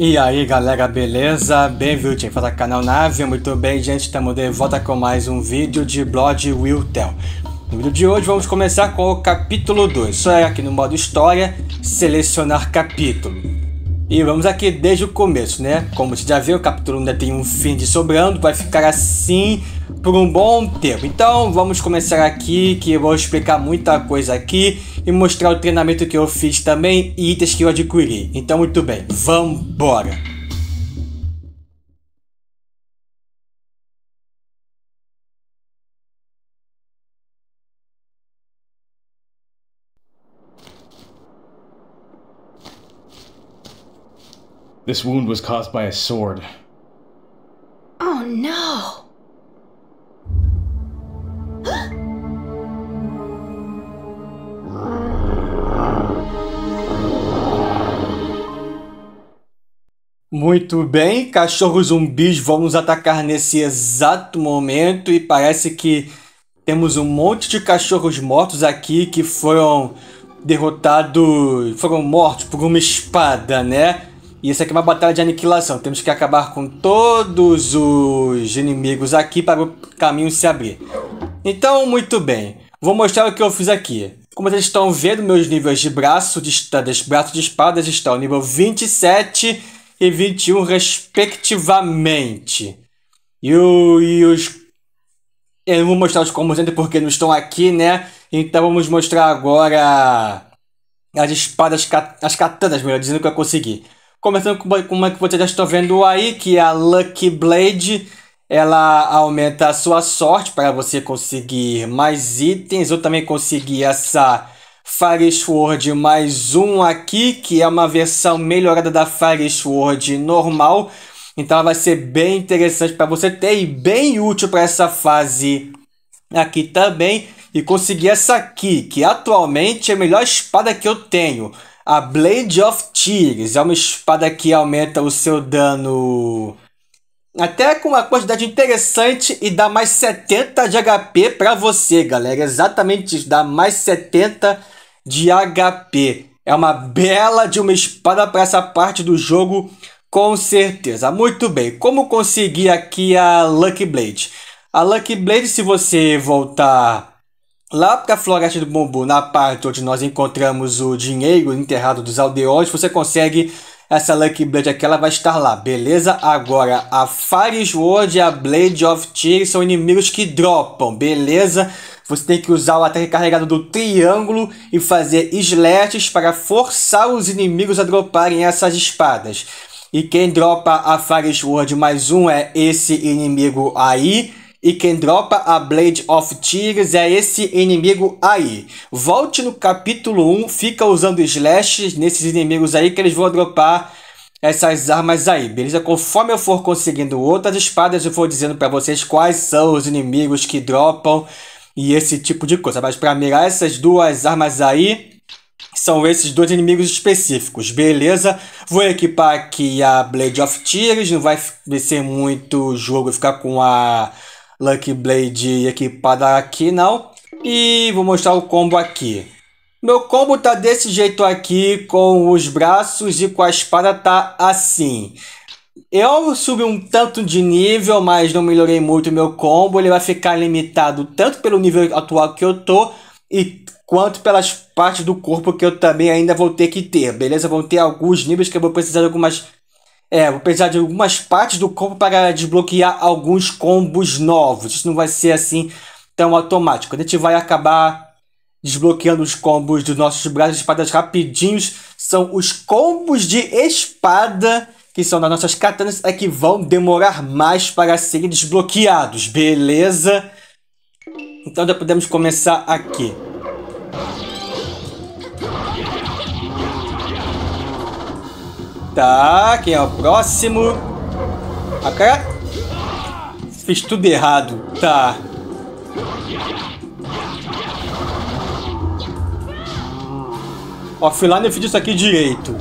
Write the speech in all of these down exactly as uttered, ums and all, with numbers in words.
E aí galera, beleza? Bem-vindo ao canal Nave. Muito bem, gente, estamos de volta com mais um vídeo de Blood Will Tell. No vídeo de hoje vamos começar com o capítulo dois. Só é aqui no modo história, selecionar capítulo. E vamos aqui desde o começo, né? Como você já viu, o capítulo ainda tem um fim de sobrando, vai ficar assim por um bom tempo. Então vamos começar aqui, que eu vou explicar muita coisa aqui e mostrar o treinamento que eu fiz também e itens que eu adquiri. Então muito bem, vambora! This wound was caused by a sword. Oh no! Muito bem, cachorros zumbis vão nos atacar nesse exato momento e parece que temos um monte de cachorros mortos aqui que foram derrotados, foram mortos por uma espada, né? E isso aqui é uma batalha de aniquilação, temos que acabar com todos os inimigos aqui para o caminho se abrir. Então, muito bem, vou mostrar o que eu fiz aqui. Como vocês estão vendo, meus níveis de braço de, de, braço de espadas estão nível vinte e sete e vinte e um respectivamente. E, o, e os... Eu não vou mostrar os combos ainda porque não estão aqui, né? Então vamos mostrar agora as espadas, as katanas, melhor dizendo, que eu consegui. Começando com uma que vocês já estão vendo aí, que é a Lucky Blade. Ela aumenta a sua sorte para você conseguir mais itens. Eu também consegui essa Fire Sword mais um aqui, que é uma versão melhorada da Fire Sword normal. Então ela vai ser bem interessante para você ter e bem útil para essa fase aqui também. E consegui essa aqui, que atualmente é a melhor espada que eu tenho. A Blade of Tears. É uma espada que aumenta o seu dano até com uma quantidade interessante e dá mais setenta de H P para você, galera. Exatamente isso, dá mais setenta de H P. É uma bela de uma espada para essa parte do jogo, com certeza. Muito bem, como conseguir aqui a Lucky Blade? A Lucky Blade, se você voltar lá para a Floresta do Bambu, na parte onde nós encontramos o dinheiro enterrado dos aldeões, você consegue essa Lucky Blade aqui, ela vai estar lá, beleza? Agora, a Fire Sword e a Blade of Tears são inimigos que dropam, beleza? Você tem que usar o ataque carregado do triângulo e fazer slashes para forçar os inimigos a droparem essas espadas. E quem dropa a Fire Sword mais um é esse inimigo aí. E quem dropa a Blade of Tears é esse inimigo aí. Volte no capítulo um, fica usando slashes nesses inimigos aí que eles vão dropar essas armas aí, beleza? Conforme eu for conseguindo outras espadas, eu vou dizendo para vocês quais são os inimigos que dropam e esse tipo de coisa. Mas para mirar essas duas armas aí, são esses dois inimigos específicos, beleza? Vou equipar aqui a Blade of Tears, não vai ser muito jogo ficar com a Lucky Blade equipada aqui, não. E vou mostrar o combo aqui. Meu combo tá desse jeito aqui, com os braços, e com a espada tá assim. Eu subi um tanto de nível, mas não melhorei muito o meu combo. Ele vai ficar limitado tanto pelo nível atual que eu tô, e quanto pelas partes do corpo que eu também ainda vou ter que ter, beleza? Vão ter alguns níveis que eu vou precisar de algumas... É, vou precisar de algumas partes do corpo para desbloquear alguns combos novos. Isso não vai ser assim tão automático. A gente vai acabar desbloqueando os combos dos nossos braços de espadas rapidinhos. São os combos de espada, que são das nossas katanas, é que vão demorar mais para serem desbloqueados, beleza? Então já podemos começar aqui. Tá, quem é o próximo? A cara... Fiz tudo errado, tá. Offline eu fiz isso aqui direito.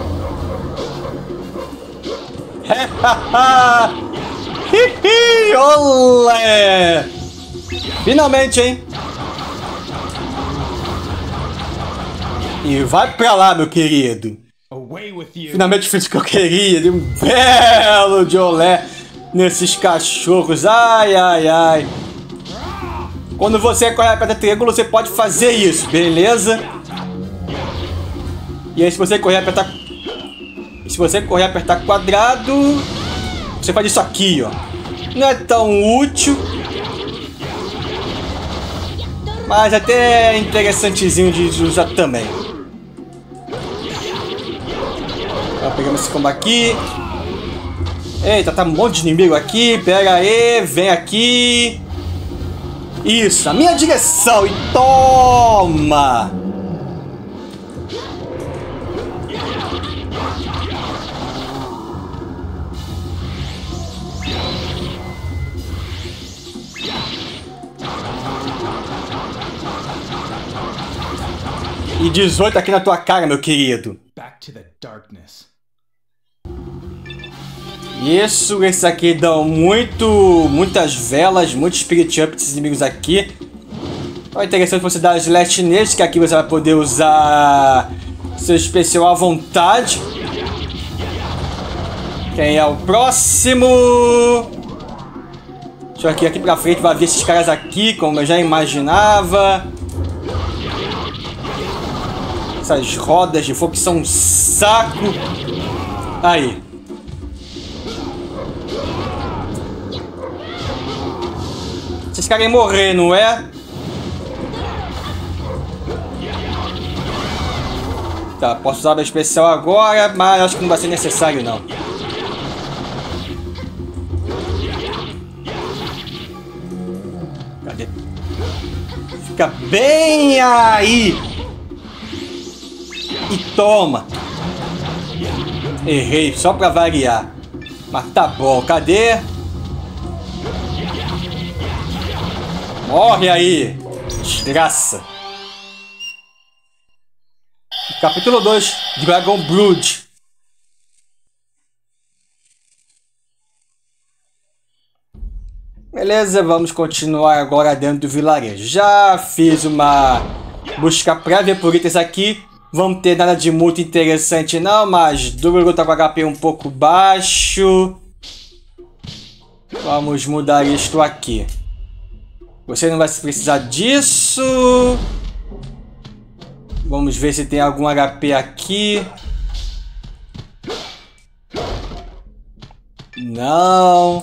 Olé! Finalmente, hein? E vai pra lá, meu querido. Oh, away with you. Finalmente fiz o que eu queria. Dei um belo de olé nesses cachorros. Ai, ai, ai. Quando você corre perto do triângulo, você pode fazer isso, beleza? E aí, se você correr apertar... Se você correr apertar quadrado, você faz isso aqui, ó. Não é tão útil, mas até é interessantezinho de usar também. Ó, pegamos esse combo aqui. Eita, tá um monte de inimigo aqui. Pega aí, vem aqui. Isso, a minha direção. E toma! E dezoito aqui na tua cara, meu querido. Back to the darkness. Isso, esses aqui dão muito, muitas velas, muitos spirit up desses inimigos aqui. É interessante você dar slash neles, que aqui você vai poder usar seu especial à vontade. Quem é o próximo? Deixa eu aqui, aqui pra frente, vai ver esses caras aqui, como eu já imaginava. Essas rodas de fogo que são um saco. Aí. Vocês querem morrer, não é? Tá, posso usar o especial agora, mas acho que não vai ser necessário, não. Cadê? Fica bem aí! E toma! Errei, só pra variar. Mas tá bom, cadê? Morre aí! Desgraça! Capítulo dois, Dragon Brood. Beleza, vamos continuar agora dentro do vilarejo. Já fiz uma busca prévia por itens aqui. Vamos ter nada de muito interessante não, mas Dúvida tá com H P um pouco baixo. Vamos mudar isto aqui. Você não vai precisar disso. Vamos ver se tem algum H P aqui. Não.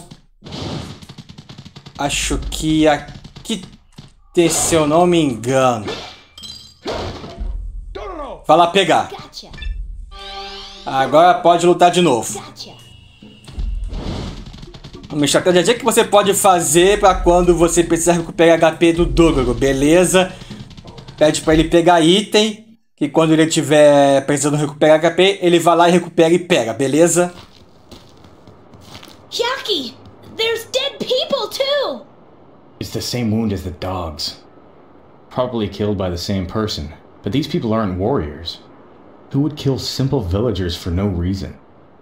Acho que aqui tem, se eu não me engano. Vai lá pegar. Agora pode lutar de novo. Uma estratégia que você pode fazer para quando você precisar recuperar H P do Dogoro, beleza? Pede para ele pegar item, que quando ele estiver precisando recuperar H P, ele vai lá e recupera e pega, beleza? Yaki! There's dead people too! It's the same wound as the dogs. Probably killed by the same person. But these people aren't warriors. Who would kill simple villagers for no reason?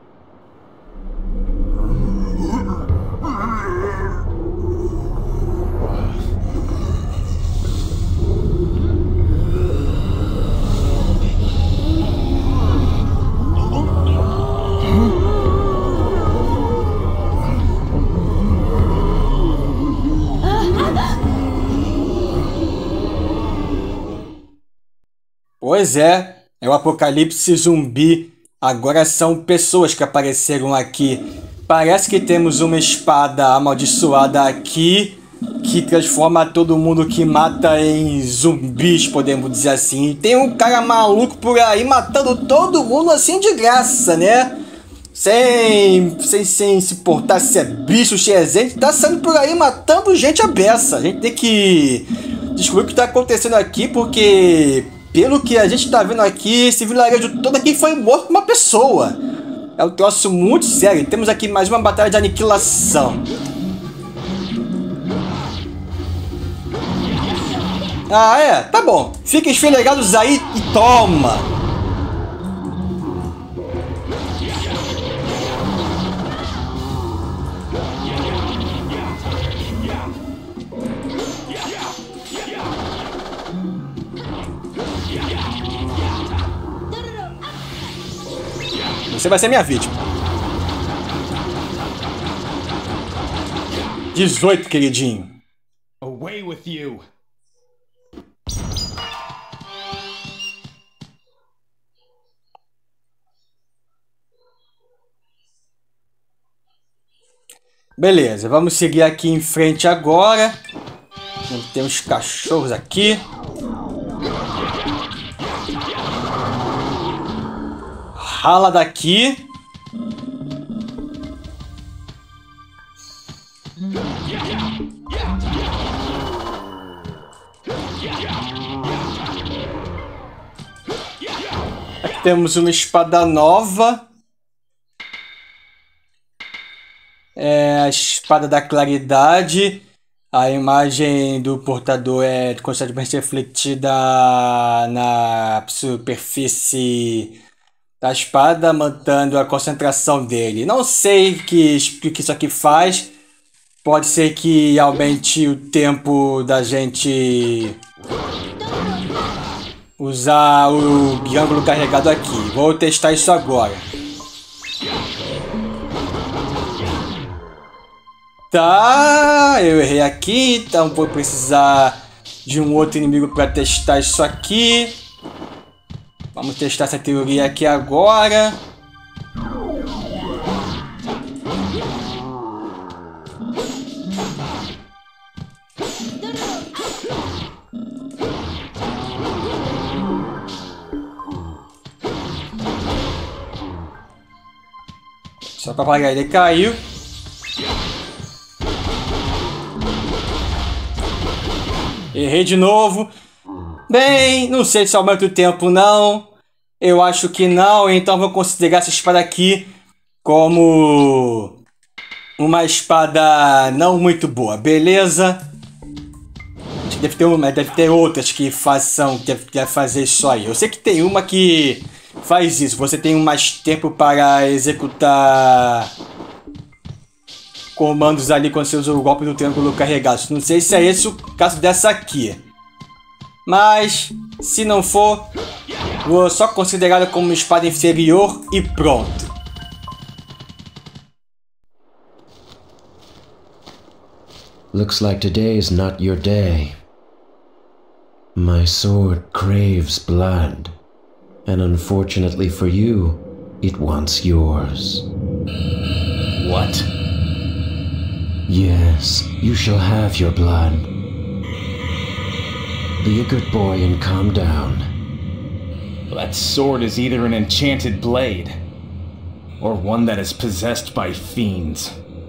Pois é, é o apocalipse zumbi. Agora são pessoas que apareceram aqui. Parece que temos uma espada amaldiçoada aqui que transforma todo mundo que mata em zumbis, podemos dizer assim. E tem um cara maluco por aí matando todo mundo assim de graça, né? Sem, sem, sem se importar se é bicho, se é gente, tá saindo por aí matando gente à beça. A gente tem que descobrir o que tá acontecendo aqui, porque pelo que a gente tá vendo aqui, esse vilarejo todo aqui foi morto por uma pessoa. É um troço muito sério. Temos aqui mais uma batalha de aniquilação. Ah, é? Tá bom. Fiquem esfregados aí e toma! Você vai ser minha vítima. dezoito, queridinho. Away with you. Beleza, vamos seguir aqui em frente agora. Tem uns cachorros aqui. Rala daqui. Aqui temos uma espada nova. É a espada da claridade. A imagem do portador é constantemente refletida na superfície da espada, mantendo a concentração dele. Não sei que, o que isso aqui faz. Pode ser que aumente o tempo da gente usar o ângulo carregado aqui. Vou testar isso agora. Tá, eu errei aqui, então vou precisar de um outro inimigo para testar isso aqui. Vamos testar essa teoria aqui agora. Só para apagar, ele caiu. Errei de novo. Bem, não sei se aumenta o tempo não. Eu acho que não, então vou considerar essa espada aqui como uma espada não muito boa, beleza? Acho que deve ter, uma, deve ter outras que façam, que deve, deve fazer isso aí. Eu sei que tem uma que faz isso. Você tem mais tempo para executar comandos ali quando você usa o golpe do triângulo carregado. Não sei se é esse o caso dessa aqui. Mas, se não for, vou só considerá-la como uma espada inferior e pronto. Looks like today is not your day. My sword craves blood, and unfortunately for you, it wants yours. What? Yes, you shall have your blood. Be a good boy and calm down. That sword is either an enchanted blade, or one that is possessed by fiends.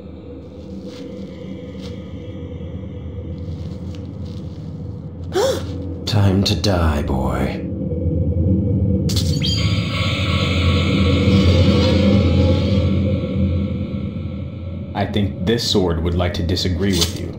Time to die, boy. I think this sword would like to disagree with you.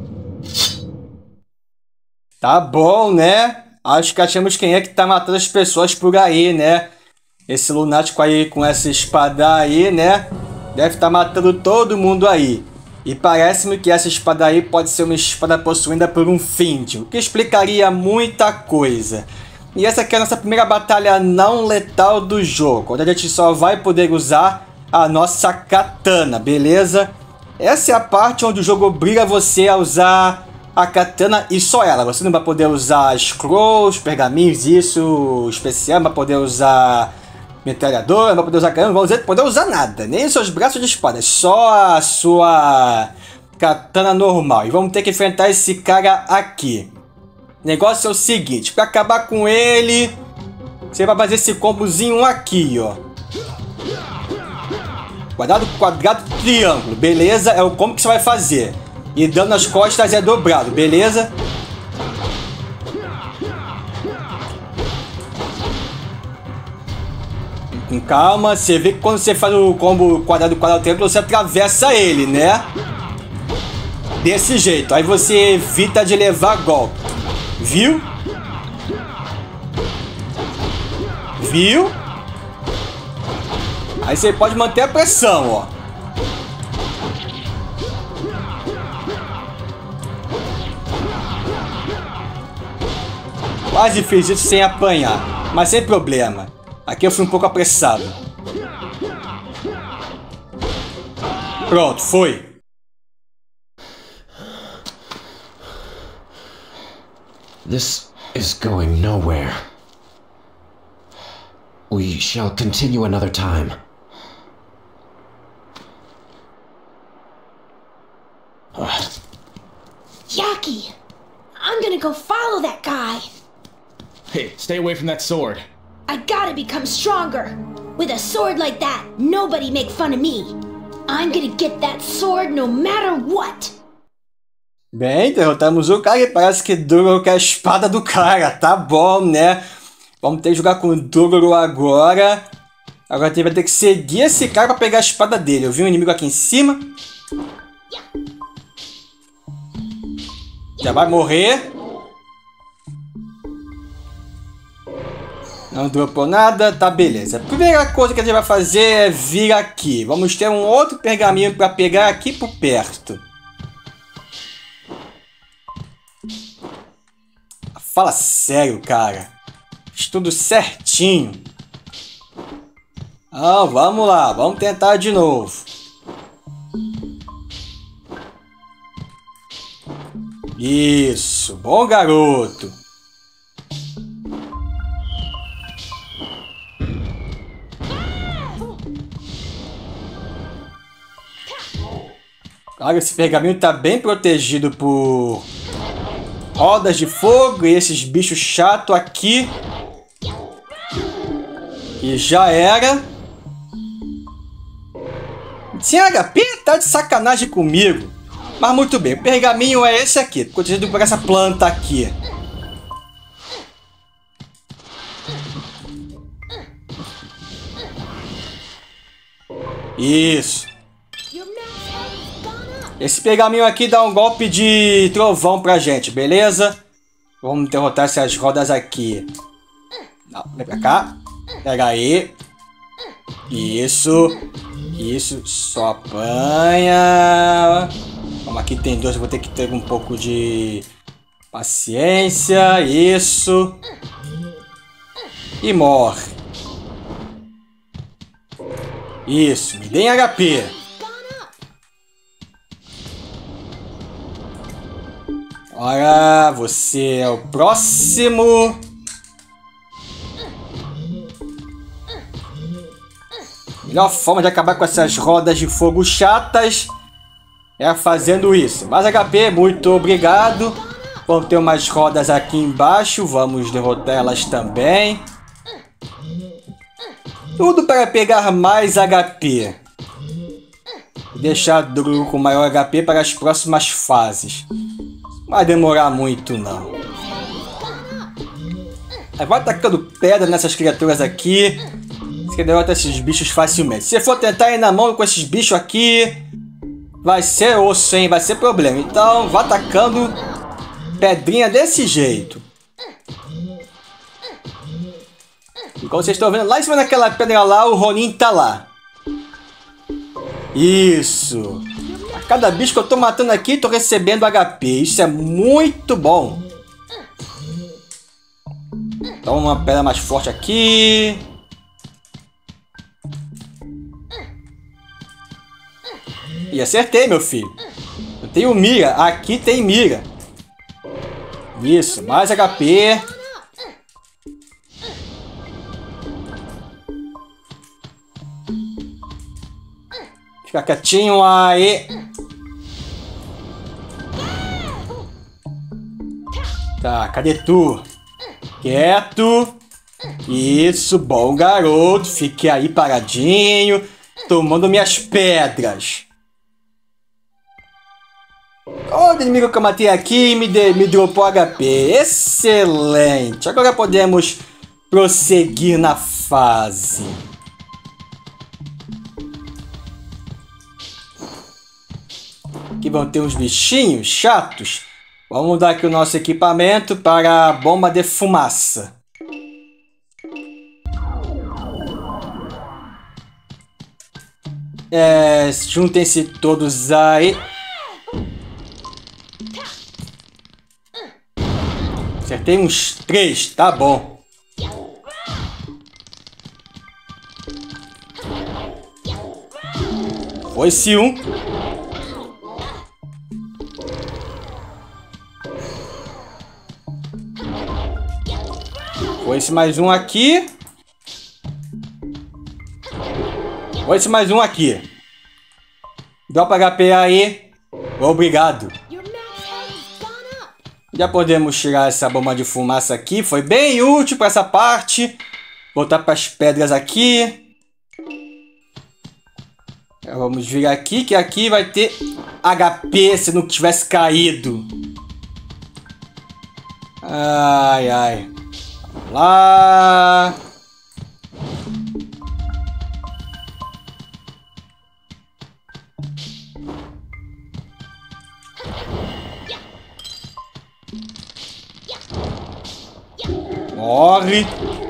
Tá bom, né? Acho que achamos quem é que tá matando as pessoas por aí, né? Esse lunático aí com essa espada aí, né? Deve estar matando todo mundo aí. E parece-me que essa espada aí pode ser uma espada possuída por um Fiend, o que explicaria muita coisa. E essa aqui é a nossa primeira batalha não letal do jogo, onde a gente só vai poder usar a nossa katana, beleza? Essa é a parte onde o jogo obriga você a usar a katana e só ela. Você não vai poder usar scrolls, pergaminhos, isso especial, não vai poder usar metralhadora, não vai poder usar canhão, não vai poder usar nada, nem os seus braços de espada, só a sua katana normal. E vamos ter que enfrentar esse cara aqui. O negócio é o seguinte, para acabar com ele, você vai fazer esse combozinho aqui, ó. Quadrado, quadrado, triângulo, beleza? É o combo que você vai fazer. E dano nas costas é dobrado, beleza? Com calma, você vê que quando você faz o combo quadrado, quadrado, triângulo, você atravessa ele, né? Desse jeito, aí você evita de levar golpe. Viu? Viu? Aí você pode manter a pressão, ó. Quase fiz isso sem apanhar, mas sem problema. Aqui eu fui um pouco apressado. Pronto, foi. This is going nowhere. We shall continue another time. Yaki, I'm gonna go follow that guy. Hey, stay away from that sword. I gotta become stronger. With a sword like that, nobody make fun of me. I'm gonna get that sword no matter what. Bem, derrotamos o cara e parece que Dugoro quer a espada do cara. Tá bom, né? Vamos ter que jogar com o Dugoro agora. Agora a gente vai ter que seguir esse cara para pegar a espada dele. Eu vi um inimigo aqui em cima. Já vai morrer. Não dropou nada. Tá, beleza. A primeira coisa que a gente vai fazer é vir aqui. Vamos ter um outro pergaminho para pegar aqui por perto. Fala sério, cara. Fiz tudo certinho. Ah, vamos lá. Vamos tentar de novo. Isso. Bom garoto. Cara, esse pergaminho tá bem protegido por rodas de fogo e esses bichos chatos aqui. E já era. Sem H P? Tá de sacanagem comigo. Mas muito bem, o pergaminho é esse aqui, protegido por essa planta aqui. Isso. Esse pergaminho aqui dá um golpe de trovão pra gente, beleza? Vamos derrotar essas rodas aqui. Não, vem pra cá. Pega aí. Isso. Isso. Só apanha. Como aqui tem dois, eu vou ter que ter um pouco de paciência. Isso. E morre. Isso. Me deem H P. Ora, você é o próximo. Melhor forma de acabar com essas rodas de fogo chatas é fazendo isso. Mais H P, muito obrigado. Vamos ter umas rodas aqui embaixo. Vamos derrotar elas também. Tudo para pegar mais H P. Deixar Dugoro com maior H P para as próximas fases. Não vai demorar muito, não. Vai tacando pedra nessas criaturas aqui. Você derrota esses bichos facilmente. Se for tentar ir na mão com esses bichos aqui, vai ser osso, hein? Vai ser problema. Então, vá tacando pedrinha desse jeito. E como vocês estão vendo, lá em cima daquela pedra lá, o Ronin tá lá. Isso. A cada bicho que eu tô matando aqui, tô recebendo H P. Isso é muito bom. Então, uma pedra mais forte aqui. E acertei, meu filho. Eu tenho mira. Aqui tem mira. Isso, mais H P. Fica quietinho aí. Tá, cadê tu? Quieto. Isso, bom garoto. Fique aí paradinho, tomando minhas pedras. Olha o inimigo que eu matei aqui me, de, me dropou H P. Excelente. Agora podemos prosseguir na fase. Aqui vão ter uns bichinhos chatos. Vamos mudar aqui o nosso equipamento para a bomba de fumaça. É, juntem-se todos aí. Acertei uns três, tá bom. Foi-se um. Foi-se mais um aqui. Foi-se mais um aqui. Dropa H P aí. Obrigado. Já podemos tirar essa bomba de fumaça aqui. Foi bem útil para essa parte. Voltar para as pedras aqui. Vamos vir aqui, que aqui vai ter H P se não tivesse caído. Ai, ai. Vamos lá. Morre.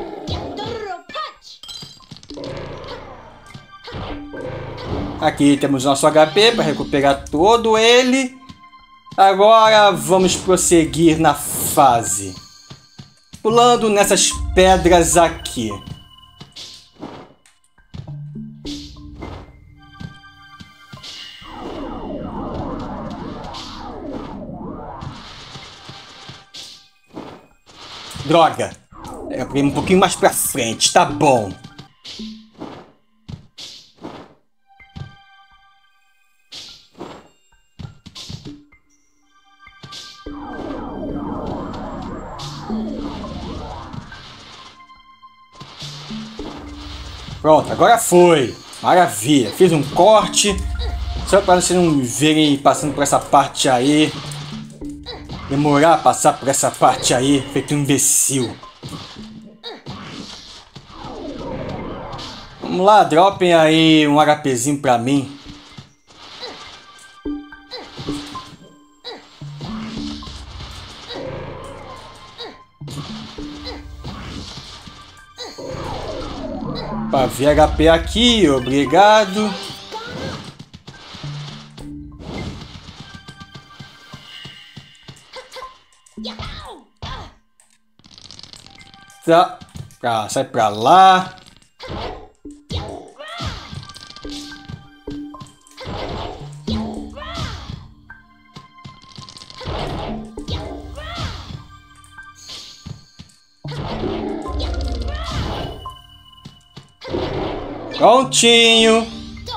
Aqui temos nosso H P para recuperar todo ele. Agora vamos prosseguir na fase. Pulando nessas pedras aqui. Droga. É um pouquinho mais pra frente, tá bom. Pronto, agora foi. Maravilha. Fiz um corte. Só para vocês não verem passando por essa parte aí. Demorar a passar por essa parte aí. Feito um imbecil. Vamos lá, dropem aí um HPzinho pra mim. Pra ver H P aqui, obrigado. Tá, pra, sai pra lá. Prontinho.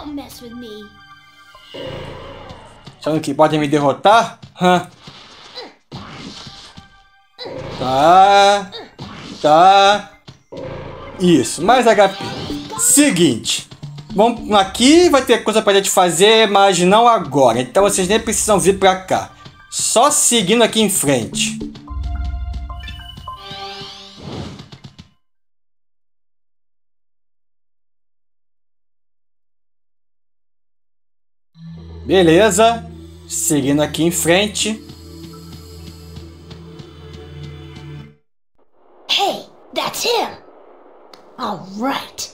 Achando que podem me derrotar? Hã? Tá. Tá. Isso, mais H P. Seguinte. Vamos aqui, vai ter coisa pra gente fazer, mas não agora. Então vocês nem precisam vir pra cá. Só seguindo aqui em frente. Beleza, seguindo aqui em frente. Hey, that's him. All right.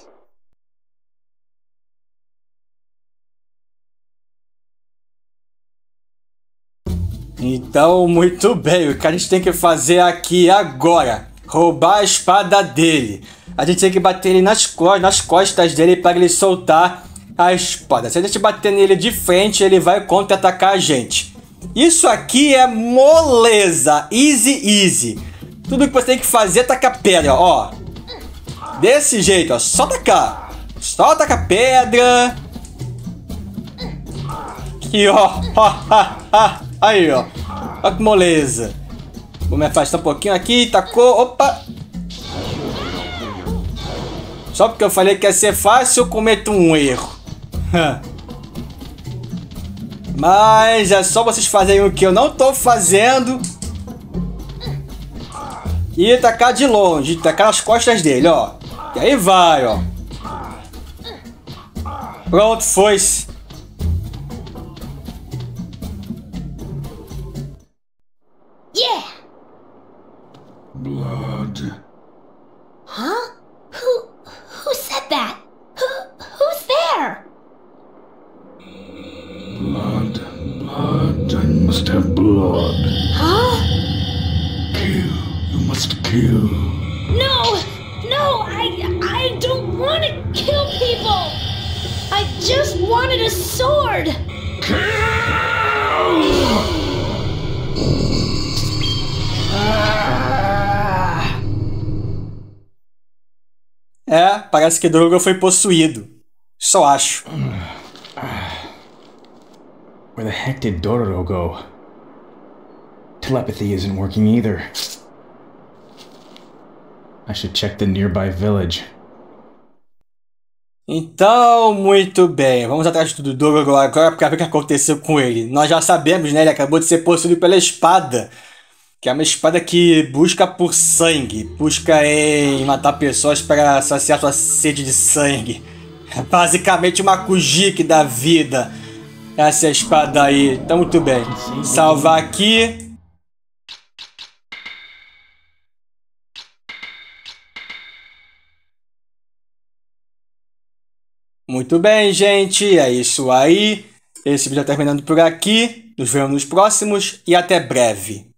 Então, muito bem, o que a gente tem que fazer aqui agora? Roubar a espada dele. A gente tem que bater ele nas, co nas costas dele para ele soltar a espada. Se a gente bater nele de frente, ele vai contra-atacar a gente. Isso aqui é moleza. Easy, easy. Tudo que você tem que fazer é tacar pedra, ó. Desse jeito, ó. Só tacar. Só tacar pedra. Aqui, ó. Aí, ó. Olha que moleza. Vou me afastar um pouquinho aqui. Tacou. Opa. Só porque eu falei que ia ser fácil, eu cometo um erro. Mas é só vocês fazerem o que eu não tô fazendo. E tacar de longe, tacar nas costas dele, ó. E aí vai, ó. Pronto, foi-se. Yeah. Blood. Huh? Who who said that? Who who's there? Blood. Blood. I must have blood. Huh? Kill. You must kill. No! No, I I don't want to kill people. I just wanted a sword! É, parece que Drogo foi possuído. Só acho. Where the heck did Dororo go? Telepathy isn't working either. I should check the nearby village. Então, muito bem. Vamos atrás do Dororo agora para ver o que aconteceu com ele. Nós já sabemos, né? Ele acabou de ser possuído pela espada. Que é uma espada que busca por sangue. Busca em matar pessoas para saciar sua sede de sangue. É basicamente uma Kujiki da vida. Essa é a espada aí. Então, muito bem. Salvar aqui. Muito bem, gente. É isso aí. Esse vídeo está terminando por aqui. Nos vemos nos próximos e até breve.